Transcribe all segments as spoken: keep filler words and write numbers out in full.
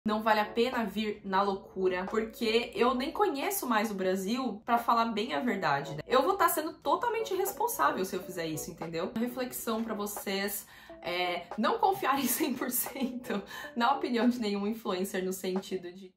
Não vale a pena vir na loucura, porque eu nem conheço mais o Brasil, pra falar bem a verdade, né? Eu vou estar sendo totalmente responsável se eu fizer isso, entendeu? Reflexão pra vocês é não confiarem cem por cento na opinião de nenhum influencer no sentido de...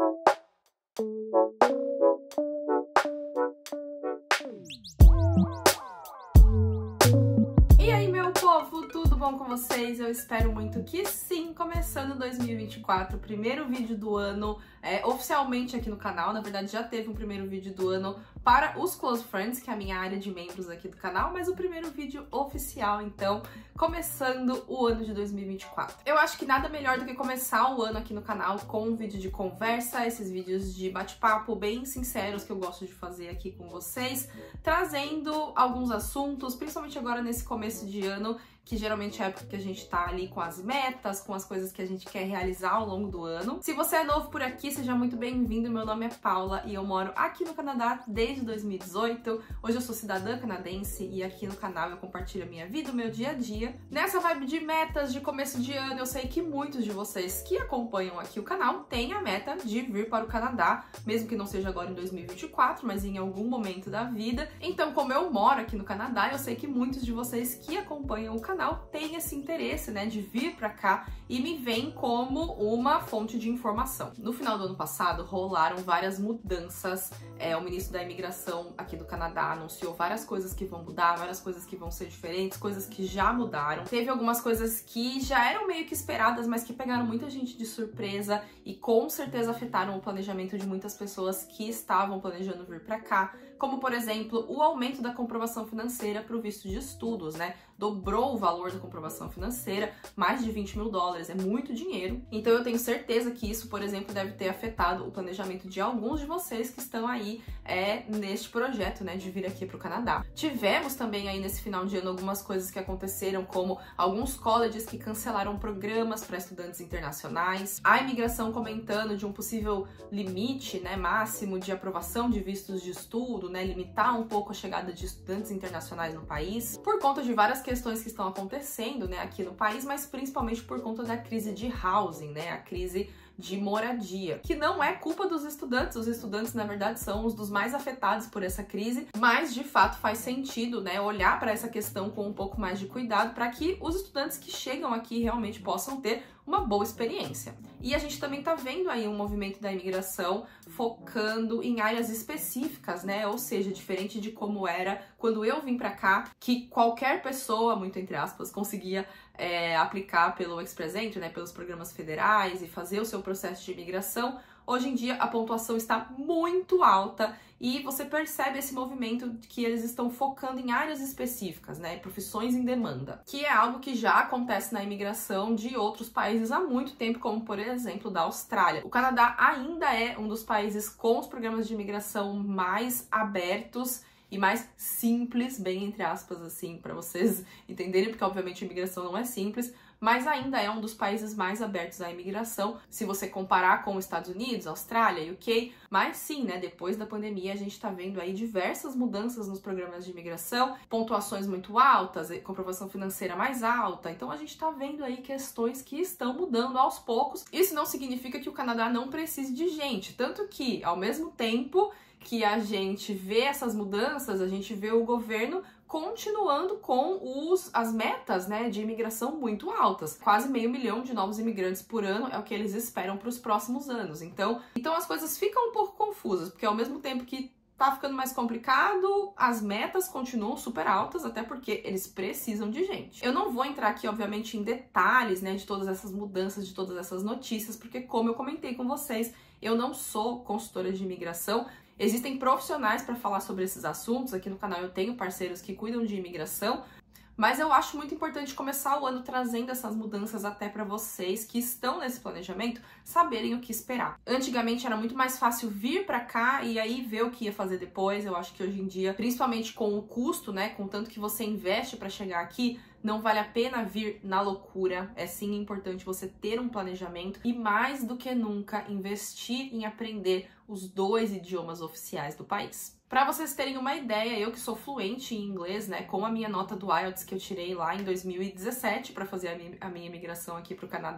E aí, meu povo, tudo bom com vocês? Eu espero muito que sim. Começando dois mil e vinte e quatro, primeiro vídeo do ano é, oficialmente aqui no canal. Na verdade, já teve um primeiro vídeo do ano para os Close Friends, que é a minha área de membros aqui do canal, mas o primeiro vídeo oficial, então, começando o ano de dois mil e vinte e quatro. Eu acho que nada melhor do que começar o ano aqui no canal com um vídeo de conversa, esses vídeos de bate-papo bem sinceros que eu gosto de fazer aqui com vocês, trazendo alguns assuntos, principalmente agora nesse começo de ano, que geralmente é a época que a gente tá ali com as metas, com as coisas que a gente quer realizar ao longo do ano. Se você é novo por aqui, seja muito bem-vindo. Meu nome é Paula e eu moro aqui no Canadá desde dois mil e dezoito. Hoje eu sou cidadã canadense e aqui no canal eu compartilho a minha vida, o meu dia a dia. Nessa vibe de metas de começo de ano, eu sei que muitos de vocês que acompanham aqui o canal têm a meta de vir para o Canadá, mesmo que não seja agora em dois mil e vinte e quatro, mas em algum momento da vida. Então, como eu moro aqui no Canadá, eu sei que muitos de vocês que acompanham o canal tem esse interesse, né, de vir pra cá e me veem como uma fonte de informação. No final do ano passado, rolaram várias mudanças. É, o ministro da imigração aqui do Canadá anunciou várias coisas que vão mudar, várias coisas que vão ser diferentes, coisas que já mudaram. Teve algumas coisas que já eram meio que esperadas, mas que pegaram muita gente de surpresa e com certeza afetaram o planejamento de muitas pessoas que estavam planejando vir pra cá, como, por exemplo, o aumento da comprovação financeira para o visto de estudos, né? Dobrou o valor da comprovação financeira, mais de vinte mil dólares, é muito dinheiro. Então eu tenho certeza que isso, por exemplo, deve ter afetado o planejamento de alguns de vocês que estão aí é, neste projeto, né, de vir aqui para o Canadá. Tivemos também aí nesse final de ano algumas coisas que aconteceram, como alguns colleges que cancelaram programas para estudantes internacionais, a imigração comentando de um possível limite, né, máximo de aprovação de vistos de estudo, né, limitar um pouco a chegada de estudantes internacionais no país, por conta de várias questões que estão acontecendo, né, aqui no país, mas principalmente por conta da crise de housing, né, a crise de moradia, que não é culpa dos estudantes. Os estudantes, na verdade, são os dos mais afetados por essa crise, mas de fato faz sentido, né, olhar para essa questão com um pouco mais de cuidado para que os estudantes que chegam aqui realmente possam ter uma boa experiência. E a gente também tá vendo aí um movimento da imigração focando em áreas específicas, né? Ou seja, diferente de como era quando eu vim pra cá, que qualquer pessoa, muito entre aspas, conseguia é, aplicar pelo Express Entry, né? Pelos programas federais e fazer o seu processo de imigração. Hoje em dia a pontuação está muito alta e você percebe esse movimento de que eles estão focando em áreas específicas, né, profissões em demanda, que é algo que já acontece na imigração de outros países há muito tempo, como por exemplo da Austrália. O Canadá ainda é um dos países com os programas de imigração mais abertos e mais simples, bem entre aspas assim, para vocês entenderem, porque obviamente a imigração não é simples, mas ainda é um dos países mais abertos à imigração, se você comparar com os Estados Unidos, Austrália, U K. Mas sim, né, depois da pandemia a gente tá vendo aí diversas mudanças nos programas de imigração, pontuações muito altas, comprovação financeira mais alta, então a gente tá vendo aí questões que estão mudando aos poucos. Isso não significa que o Canadá não precise de gente, tanto que, ao mesmo tempo que a gente vê essas mudanças, a gente vê o governo continuando com os, as metas, né, de imigração muito altas. Quase meio milhão de novos imigrantes por ano é o que eles esperam para os próximos anos. Então, então as coisas ficam um pouco confusas, porque ao mesmo tempo que tá ficando mais complicado, as metas continuam super altas, até porque eles precisam de gente. Eu não vou entrar aqui, obviamente, em detalhes, né, de todas essas mudanças, de todas essas notícias, porque como eu comentei com vocês, eu não sou consultora de imigração. Existem profissionais para falar sobre esses assuntos. Aqui no canal eu tenho parceiros que cuidam de imigração, mas eu acho muito importante começar o ano trazendo essas mudanças até para vocês que estão nesse planejamento saberem o que esperar. Antigamente era muito mais fácil vir para cá e aí ver o que ia fazer depois. Eu acho que hoje em dia, principalmente com o custo, né, com tanto que você investe para chegar aqui, não vale a pena vir na loucura. É sim importante você ter um planejamento e, mais do que nunca, investir em aprender os dois idiomas oficiais do país. Para vocês terem uma ideia, eu que sou fluente em inglês, né, com a minha nota do I E L T S que eu tirei lá em dois mil e dezessete para fazer a minha, a minha imigração aqui para o Canadá,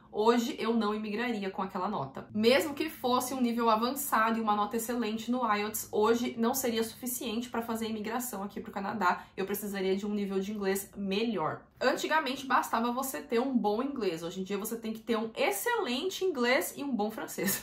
hoje eu não imigraria com aquela nota. Mesmo que fosse um nível avançado e uma nota excelente no I E L T S, hoje não seria suficiente para fazer a imigração aqui para o Canadá. Eu precisaria de um nível de inglês melhor. Antigamente bastava você ter um bom inglês, hoje em dia você tem que ter um excelente inglês e um bom francês.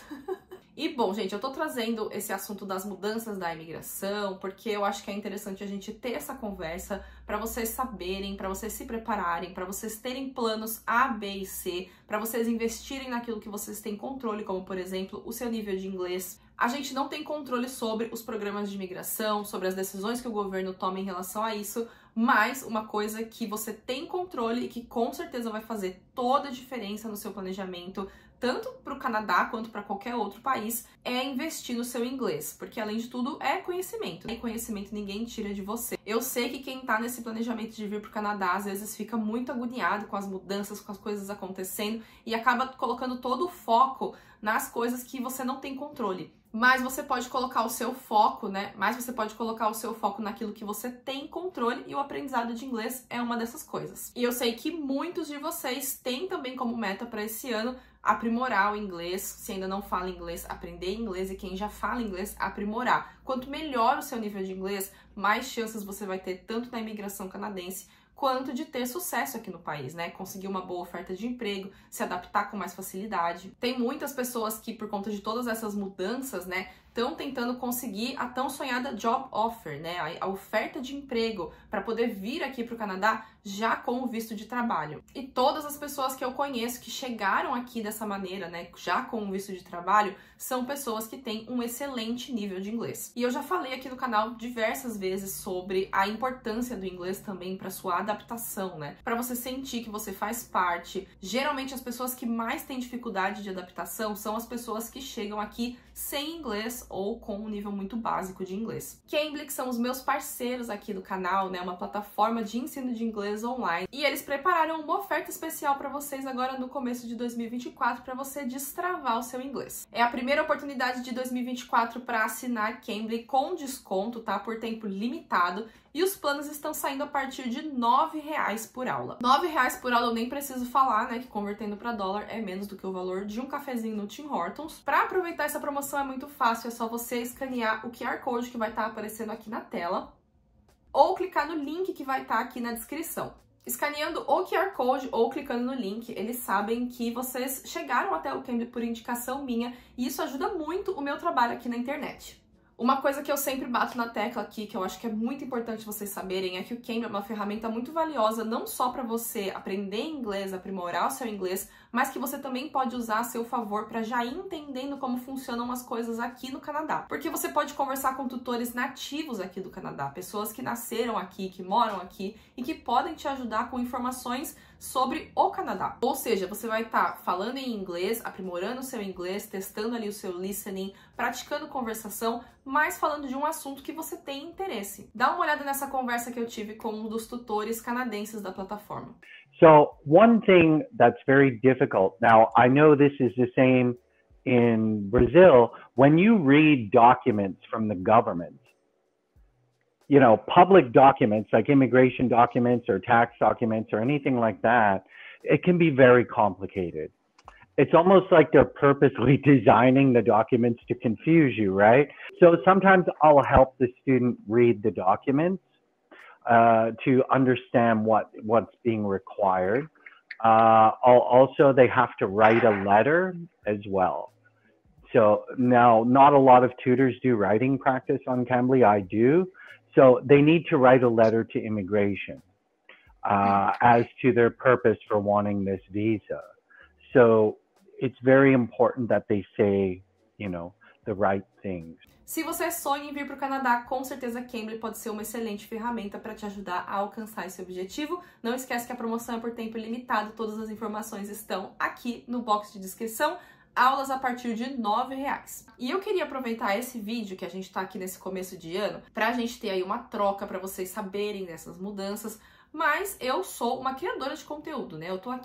E bom, gente, eu tô trazendo esse assunto das mudanças da imigração porque eu acho que é interessante a gente ter essa conversa para vocês saberem, para vocês se prepararem, para vocês terem planos A, B e C, para vocês investirem naquilo que vocês têm controle, como por exemplo, o seu nível de inglês. A gente não tem controle sobre os programas de imigração, sobre as decisões que o governo toma em relação a isso, mas uma coisa que você tem controle e que com certeza vai fazer toda a diferença no seu planejamento, tanto para o Canadá quanto para qualquer outro país, é investir no seu inglês, porque além de tudo é conhecimento, e conhecimento ninguém tira de você. Eu sei que quem tá nesse planejamento de vir para o Canadá às vezes fica muito agoniado com as mudanças, com as coisas acontecendo e acaba colocando todo o foco nas coisas que você não tem controle. Mas você pode colocar o seu foco, né? Mas você pode colocar o seu foco naquilo que você tem controle e o aprendizado de inglês é uma dessas coisas. E eu sei que muitos de vocês têm também como meta para esse ano aprimorar o inglês. Se ainda não fala inglês, aprender inglês, e quem já fala inglês, aprimorar. Quanto melhor o seu nível de inglês, mais chances você vai ter tanto na imigração canadense quanto de ter sucesso aqui no país, né? Conseguir uma boa oferta de emprego, se adaptar com mais facilidade. Tem muitas pessoas que, por conta de todas essas mudanças, né, estão tentando conseguir a tão sonhada job offer, né? A, a oferta de emprego para poder vir aqui para o Canadá já com o visto de trabalho. E todas as pessoas que eu conheço que chegaram aqui dessa maneira, né, já com o visto de trabalho, são pessoas que têm um excelente nível de inglês. E eu já falei aqui no canal diversas vezes sobre a importância do inglês também para sua adaptação, né? Para você sentir que você faz parte. Geralmente as pessoas que mais têm dificuldade de adaptação são as pessoas que chegam aqui sem inglês ou com um nível muito básico de inglês. Cambly, que são os meus parceiros aqui do canal, né, uma plataforma de ensino de inglês online, e eles prepararam uma oferta especial para vocês agora no começo de dois mil e vinte e quatro para você destravar o seu inglês. É a primeira oportunidade de dois mil e vinte e quatro para assinar Cambly com desconto, tá? Por tempo limitado. E os planos estão saindo a partir de nove reais por aula. nove reais por aula eu nem preciso falar, né? Que convertendo para dólar é menos do que o valor de um cafezinho no Tim Hortons. Para aproveitar essa promoção é muito fácil, é só você escanear o Q R Code que vai estar aparecendo aqui na tela ou clicar no link que vai estar aqui na descrição. Escaneando o Q R Code ou clicando no link, eles sabem que vocês chegaram até o Cambly por indicação minha e isso ajuda muito o meu trabalho aqui na internet. Uma coisa que eu sempre bato na tecla aqui, que eu acho que é muito importante vocês saberem, é que o Cambly é uma ferramenta muito valiosa, não só para você aprender inglês, aprimorar o seu inglês, mas que você também pode usar a seu favor para já ir entendendo como funcionam as coisas aqui no Canadá. Porque você pode conversar com tutores nativos aqui do Canadá, pessoas que nasceram aqui, que moram aqui e que podem te ajudar com informações sobre o Canadá. Ou seja, você vai estar tá falando em inglês, aprimorando o seu inglês, testando ali o seu listening, praticando conversação, mas falando de um assunto que você tem interesse. Dá uma olhada nessa conversa que eu tive com um dos tutores canadenses da plataforma. So one thing that's very difficult, now I know this is the same in Brazil, when you read documents from the government, you know, public documents like immigration documents or tax documents or anything like that, it can be very complicated. It's almost like they're purposely designing the documents to confuse you, right? So sometimes I'll help the student read the documents uh, to understand what, what's being required. Uh, I'll also, they have to write a letter as well. So now, not a lot of tutors do writing practice on Cambly. I do. So they need to write a letter to immigration uh, as to their purpose for wanting this visa. So it's very important that they say, you know, the right things. Se você sonha em vir para o Canadá, com certeza Cambly pode ser uma excelente ferramenta para te ajudar a alcançar esse objetivo. Não esquece que a promoção é por tempo limitado, todas as informações estão aqui no box de descrição. Aulas a partir de nove reais. E eu queria aproveitar esse vídeo que a gente tá aqui nesse começo de ano pra gente ter aí uma troca, pra vocês saberem dessas mudanças, mas eu sou uma criadora de conteúdo, né? Eu tô aqui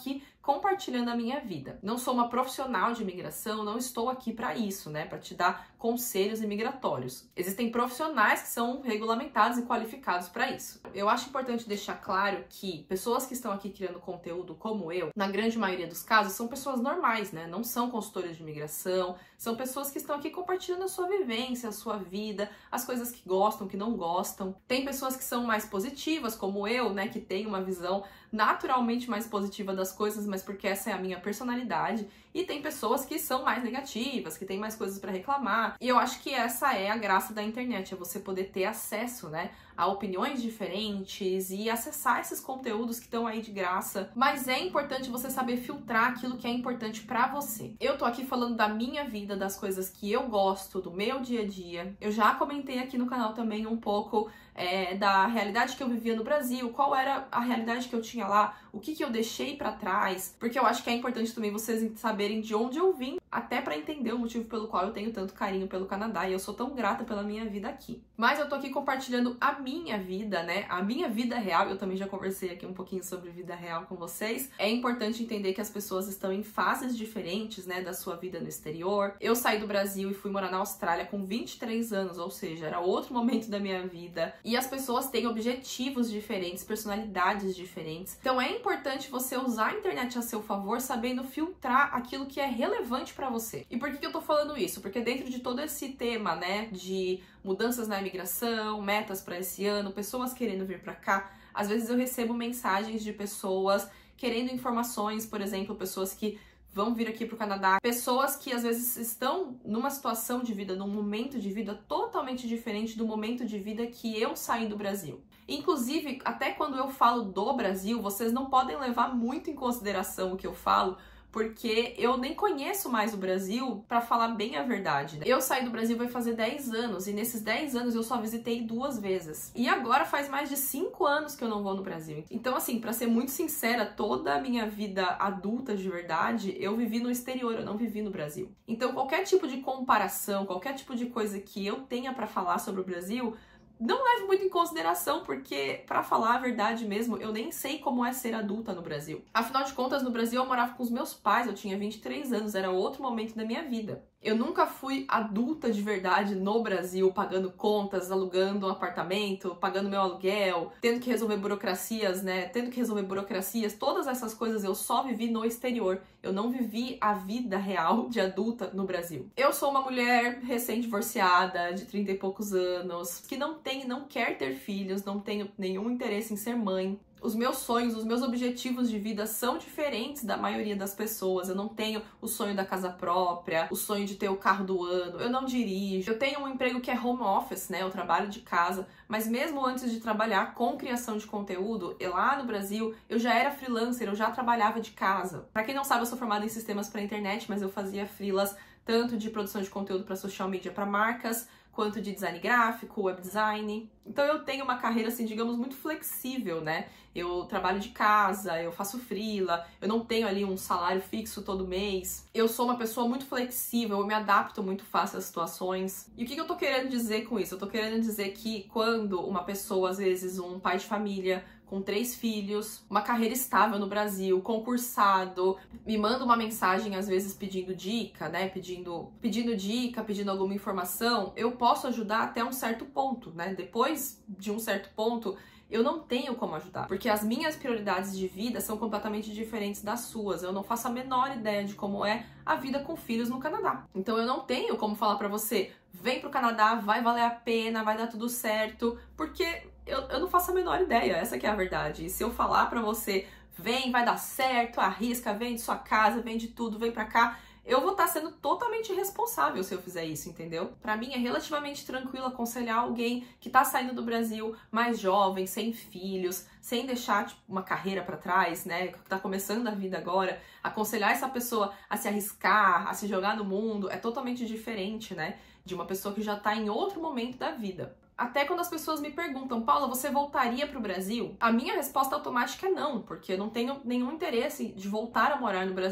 compartilhando a minha vida. Não sou uma profissional de imigração, não estou aqui para isso, né, para te dar conselhos imigratórios. Existem profissionais que são regulamentados e qualificados para isso. Eu acho importante deixar claro que pessoas que estão aqui criando conteúdo como eu, na grande maioria dos casos, são pessoas normais, né, não são consultores de imigração, são pessoas que estão aqui compartilhando a sua vivência, a sua vida, as coisas que gostam, que não gostam. Tem pessoas que são mais positivas, como eu, né, que tem uma visão naturalmente mais positiva das coisas, mas porque essa é a minha personalidade. E tem pessoas que são mais negativas, que têm mais coisas para reclamar. E eu acho que essa é a graça da internet, é você poder ter acesso, né, a opiniões diferentes e acessar esses conteúdos que estão aí de graça. Mas é importante você saber filtrar aquilo que é importante para você. Eu tô aqui falando da minha vida, das coisas que eu gosto, do meu dia a dia. Eu já comentei aqui no canal também um pouco é, da realidade que eu vivia no Brasil, qual era a realidade que eu tinha lá, o que que eu deixei para trás, porque eu acho que é importante também vocês saberem de onde eu vim, até para entender o motivo pelo qual eu tenho tanto carinho pelo Canadá e eu sou tão grata pela minha vida aqui. Mas eu tô aqui compartilhando a minha vida, né, a minha vida real. Eu também já conversei aqui um pouquinho sobre vida real com vocês. É importante entender que as pessoas estão em fases diferentes, né, da sua vida no exterior. Eu saí do Brasil e fui morar na Austrália com vinte e três anos, ou seja, era outro momento da minha vida. E as pessoas têm objetivos diferentes, personalidades diferentes. Então é importante você usar a internet a seu favor, sabendo filtrar aquilo que é relevante para você. E por que que eu tô falando isso? Porque dentro de todo esse tema, né, de mudanças na imigração, metas para esse ano, pessoas querendo vir para cá, às vezes eu recebo mensagens de pessoas querendo informações, por exemplo, pessoas que vão vir aqui para o Canadá, pessoas que às vezes estão numa situação de vida, num momento de vida totalmente diferente do momento de vida que eu saí do Brasil. Inclusive, até quando eu falo do Brasil, vocês não podem levar muito em consideração o que eu falo, porque eu nem conheço mais o Brasil, pra falar bem a verdade, né? Eu saí do Brasil vai fazer dez anos, e nesses dez anos eu só visitei duas vezes. E agora faz mais de cinco anos que eu não vou no Brasil. Então, assim, pra ser muito sincera, toda a minha vida adulta de verdade, eu vivi no exterior, eu não vivi no Brasil. Então, qualquer tipo de comparação, qualquer tipo de coisa que eu tenha pra falar sobre o Brasil, não leve muito em consideração, porque, pra falar a verdade mesmo, eu nem sei como é ser adulta no Brasil. Afinal de contas, no Brasil eu morava com os meus pais, eu tinha vinte e três anos, era outro momento da minha vida. Eu nunca fui adulta de verdade no Brasil, pagando contas, alugando um apartamento, pagando meu aluguel, tendo que resolver burocracias, né? Tendo que resolver burocracias, todas essas coisas eu só vivi no exterior. Eu não vivi a vida real de adulta no Brasil. Eu sou uma mulher recém-divorciada, de trinta e poucos anos, que não tem e não quer ter filhos, não tenho nenhum interesse em ser mãe. Os meus sonhos, os meus objetivos de vida são diferentes da maioria das pessoas. Eu não tenho o sonho da casa própria, o sonho de ter o carro do ano, eu não dirijo. Eu tenho um emprego que é home office, né? Eu trabalho de casa, mas mesmo antes de trabalhar com criação de conteúdo, eu, lá no Brasil, eu já era freelancer, eu já trabalhava de casa. Pra quem não sabe, eu sou formada em sistemas para internet, mas eu fazia freelas tanto de produção de conteúdo para social media para marcas, quanto de design gráfico, web design. Então eu tenho uma carreira, assim, digamos, muito flexível, né? Eu trabalho de casa, eu faço freela, eu não tenho ali um salário fixo todo mês. Eu sou uma pessoa muito flexível, eu me adapto muito fácil às situações. E o que eu tô querendo dizer com isso? Eu tô querendo dizer que quando uma pessoa, às vezes um pai de família, com três filhos, uma carreira estável no Brasil, concursado, me manda uma mensagem às vezes pedindo dica, né, pedindo, pedindo dica, pedindo alguma informação, eu posso ajudar até um certo ponto, né, depois de um certo ponto, eu não tenho como ajudar, porque as minhas prioridades de vida são completamente diferentes das suas. Eu não faço a menor ideia de como é a vida com filhos no Canadá. Então eu não tenho como falar pra você, vem pro Canadá, vai valer a pena, vai dar tudo certo, porque eu, eu não faço a menor ideia, essa que é a verdade. E se eu falar pra você, vem, vai dar certo, arrisca, vende sua casa, vende tudo, vem pra cá, eu vou estar sendo totalmente responsável se eu fizer isso, entendeu? Pra mim é relativamente tranquilo aconselhar alguém que tá saindo do Brasil mais jovem, sem filhos, sem deixar tipo, uma carreira pra trás, né? Que tá começando a vida agora. Aconselhar essa pessoa a se arriscar, a se jogar no mundo, é totalmente diferente, né? De uma pessoa que já tá em outro momento da vida. Até quando as pessoas me perguntam, Paula, você voltaria para o Brasil? A minha resposta automática é não, porque eu não tenho nenhum interesse de voltar a morar no Brasil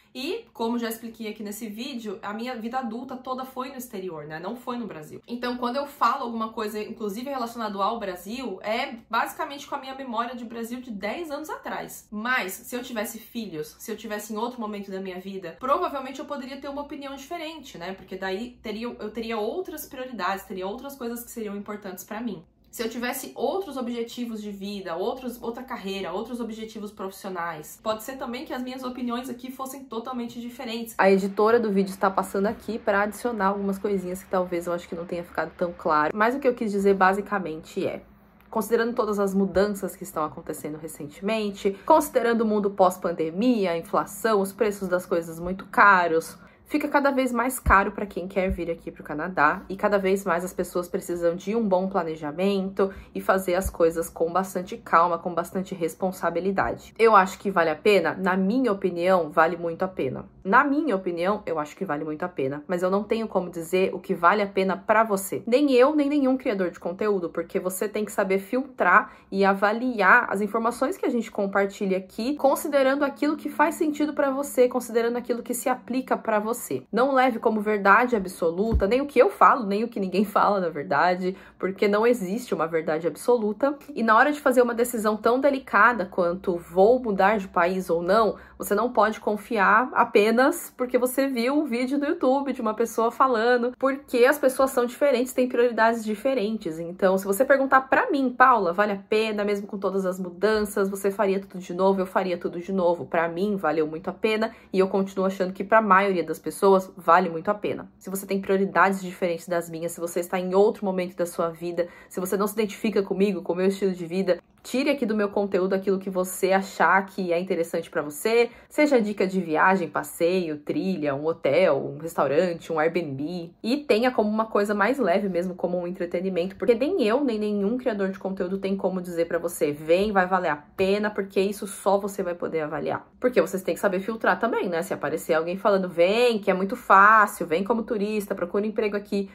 E, como já expliquei aqui nesse vídeo, a minha vida adulta toda foi no exterior, né? Não foi no Brasil. Então, quando eu falo alguma coisa, inclusive relacionado ao Brasil, é basicamente com a minha memória de Brasil de dez anos atrás. Mas, se eu tivesse filhos, se eu tivesse em outro momento da minha vida, provavelmente eu poderia ter uma opinião diferente, né? Porque daí teria, eu teria outras prioridades, teria outras coisas que seriam importantes pra mim. Se eu tivesse outros objetivos de vida, outros, outra carreira, outros objetivos profissionais, pode ser também que as minhas opiniões aqui fossem totalmente diferentes. A editora do vídeo está passando aqui para adicionar algumas coisinhas que talvez eu acho que não tenha ficado tão claro. Mas o que eu quis dizer basicamente é: considerando todas as mudanças que estão acontecendo recentemente, considerando o mundo pós-pandemia, a inflação, os preços das coisas muito caros, fica cada vez mais caro para quem quer vir aqui para o Canadá e cada vez mais as pessoas precisam de um bom planejamento e fazer as coisas com bastante calma, com bastante responsabilidade. Eu acho que vale a pena? Na minha opinião, vale muito a pena. Na minha opinião, eu acho que vale muito a pena, mas eu não tenho como dizer o que vale a pena para você. Nem eu, nem nenhum criador de conteúdo, porque você tem que saber filtrar e avaliar as informações que a gente compartilha aqui, considerando aquilo que faz sentido para você, considerando aquilo que se aplica para você. Você. Não leve como verdade absoluta, nem o que eu falo, nem o que ninguém fala, na verdade, porque não existe uma verdade absoluta. E na hora de fazer uma decisão tão delicada quanto vou mudar de país ou não, você não pode confiar apenas porque você viu um vídeo no YouTube de uma pessoa falando, porque as pessoas são diferentes, têm prioridades diferentes. Então, se você perguntar pra mim, Paula, vale a pena, mesmo com todas as mudanças, você faria tudo de novo? Eu faria tudo de novo. Pra mim, valeu muito a pena e eu continuo achando que pra maioria das pessoas pessoas, vale muito a pena. Se você tem prioridades diferentes das minhas, se você está em outro momento da sua vida, se você não se identifica comigo, com o meu estilo de vida, tire aqui do meu conteúdo aquilo que você achar que é interessante para você, seja dica de viagem, passeio, trilha, um hotel, um restaurante, um Airbnb, e tenha como uma coisa mais leve mesmo, como um entretenimento, porque nem eu, nem nenhum criador de conteúdo tem como dizer para você, vem, vai valer a pena, porque isso só você vai poder avaliar. Porque vocês têm que saber filtrar também, né? Se aparecer alguém falando, vem, que é muito fácil, vem como turista, procura um emprego aqui,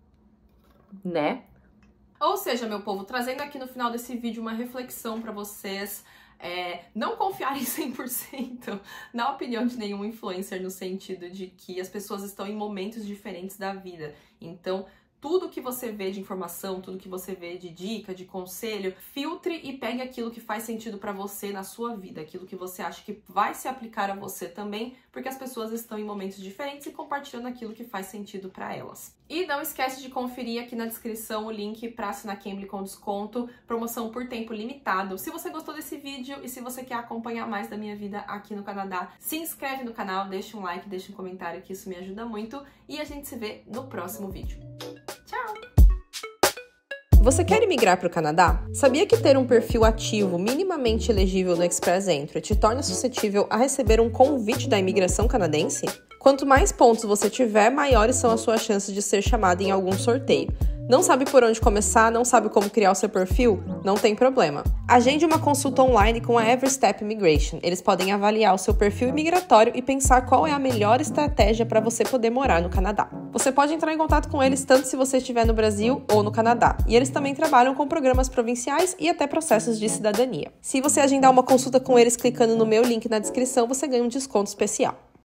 né? Ou seja, meu povo, trazendo aqui no final desse vídeo uma reflexão para vocês, é, não confiarem cem por cento na opinião de nenhum influencer, no sentido de que as pessoas estão em momentos diferentes da vida. Então, tudo que você vê de informação, tudo que você vê de dica, de conselho, filtre e pegue aquilo que faz sentido pra você na sua vida, aquilo que você acha que vai se aplicar a você também, porque as pessoas estão em momentos diferentes e compartilhando aquilo que faz sentido pra elas. E não esquece de conferir aqui na descrição o link para assinar Cambly com desconto, promoção por tempo limitado. Se você gostou desse vídeo e se você quer acompanhar mais da minha vida aqui no Canadá, se inscreve no canal, deixa um like, deixa um comentário que isso me ajuda muito e a gente se vê no próximo vídeo. Tchau! Você quer imigrar para o Canadá? Sabia que ter um perfil ativo minimamente elegível no Express Entry te torna suscetível a receber um convite da imigração canadense? Quanto mais pontos você tiver, maiores são as suas chances de ser chamado em algum sorteio. Não sabe por onde começar? Não sabe como criar o seu perfil? Não tem problema. Agende uma consulta online com a Every Step Immigration. Eles podem avaliar o seu perfil imigratório e pensar qual é a melhor estratégia para você poder morar no Canadá. Você pode entrar em contato com eles tanto se você estiver no Brasil ou no Canadá. E eles também trabalham com programas provinciais e até processos de cidadania. Se você agendar uma consulta com eles clicando no meu link na descrição, você ganha um desconto especial.